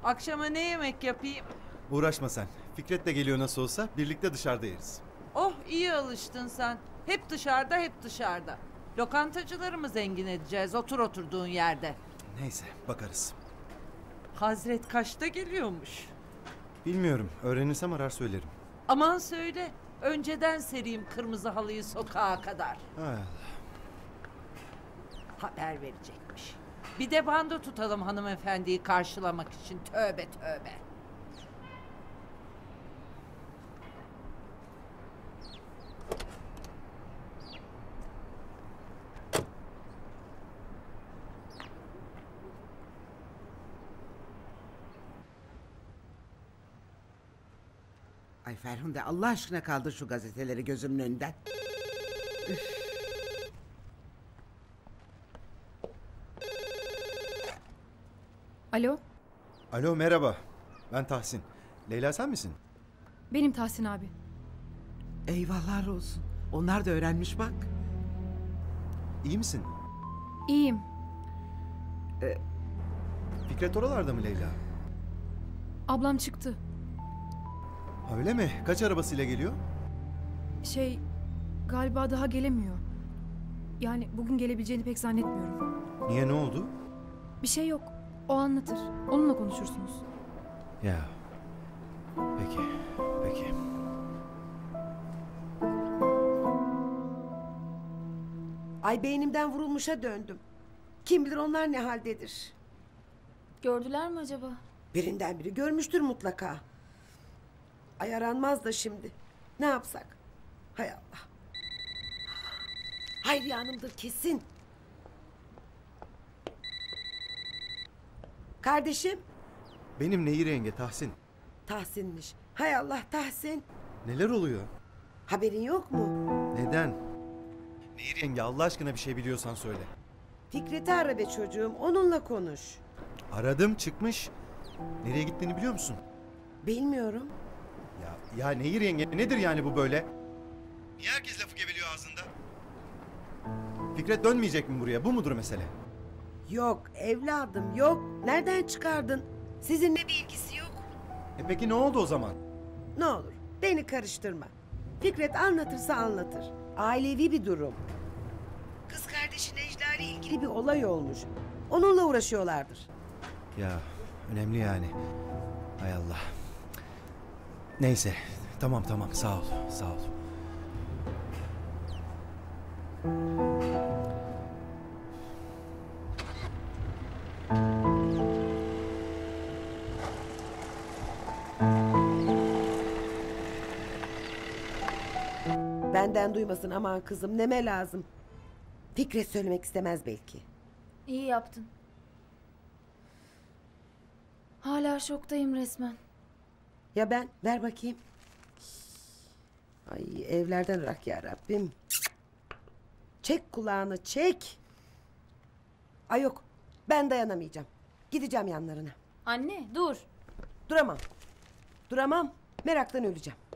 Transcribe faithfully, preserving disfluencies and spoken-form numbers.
Akşama ne yemek yapayım? Uğraşma sen. Fikret de geliyor nasıl olsa. Birlikte dışarıda yeriz. Oh, iyi alıştın sen. Hep dışarıda, hep dışarıda. Lokantacıları mı zengin edeceğiz otur oturduğun yerde? Neyse bakarız. Hazret kaçta geliyormuş? Bilmiyorum. Öğrenirsem arar söylerim. Aman söyle. Önceden sereyim kırmızı halıyı sokağa kadar. Hay Allah. Haber verecekmiş. Bir de bando tutalım hanımefendiyi karşılamak için. Tövbe tövbe. Ay Ferhunde Allah aşkına kaldır şu gazeteleri gözümün önünden. Üf. Alo, Alo merhaba. Ben Tahsin. Leyla sen misin? benim Tahsin abi. Eyvahlar olsun. Onlar da öğrenmiş bak. İyi misin? İyiyim. Fikret oralarda mı Leyla? Ablam çıktı. Ha, öyle mi? Kaç arabasıyla geliyor? Şey, galiba daha gelemiyor. Yani bugün gelebileceğini pek zannetmiyorum. Niye ne oldu? Bir şey yok. O anlatır. Onunla konuşursunuz. Ya. Peki. Peki. Ay beynimden vurulmuşa döndüm. Kim bilir onlar ne haldedir. Gördüler mi acaba? Birinden biri görmüştür mutlaka. Ay aranmaz da şimdi. Ne yapsak? Hay Allah. Hayriye Hanım'dır kesin. Kardeşim. Benim Nehir yenge Tahsin. Tahsin'miş. Hay Allah Tahsin. Neler oluyor? Haberin yok mu? Neden? Nehir yenge Allah aşkına bir şey biliyorsan söyle. Fikret'i ara be çocuğum. Onunla konuş. Aradım çıkmış. Nereye gittiğini biliyor musun? Bilmiyorum. Ya, ya Nehir yenge nedir yani bu böyle? Niye herkes lafı geveliyor ağzında? Fikret dönmeyecek mi buraya? Bu mudur mesele? Yok evladım yok. Nereden çıkardın? Sizinle bir ilgisi yok. E peki ne oldu o zaman? Ne olur beni karıştırma. Fikret anlatırsa anlatır. Ailevi bir durum. Kız kardeşi Necla ile ilgili bir olay olmuş. Onunla uğraşıyorlardır. Ya önemli yani. Hay Allah. Neyse tamam tamam sağ ol sağ ol. Benden duymasın aman kızım neme lazım. Fikret söylemek istemez belki. İyi yaptın. Hala şoktayım resmen. Ya ben ver bakayım. Ay evlerden ırak ya Rabbim. Çek kulağını çek. Ay yok ben dayanamayacağım. Gideceğim yanlarına. Anne dur. Duramam. Duramam. Meraktan öleceğim.